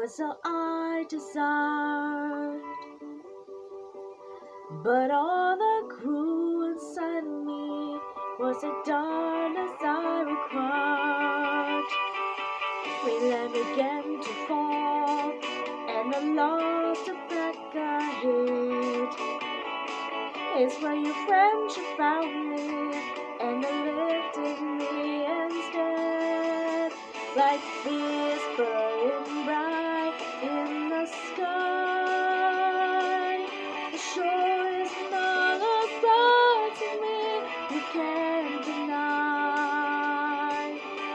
was all I desired, but all that grew inside me was the darkness I required. When I began to fall, and I lost the back I hid, it's where your friendship found me, and it lifted me instead. Like this burning bright in the sky, the shore is another side to me you can't deny.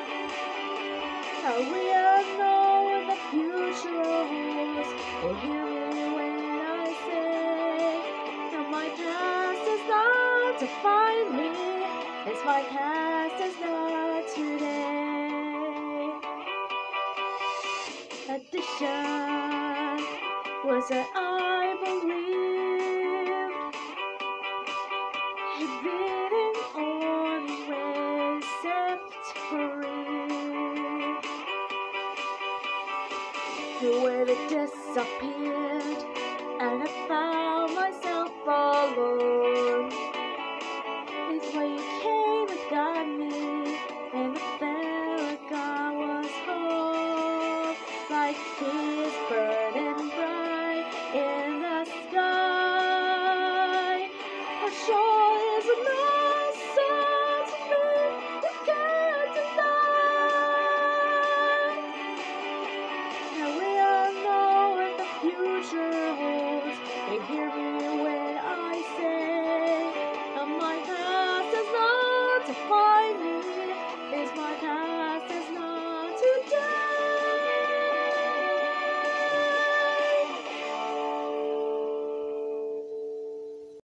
Now we all know what the future holds, but hear me when I say that my past does not define me, it's my past is not today. Addiction was that I believed, beating always set free. Where it disappeared, and I found myself all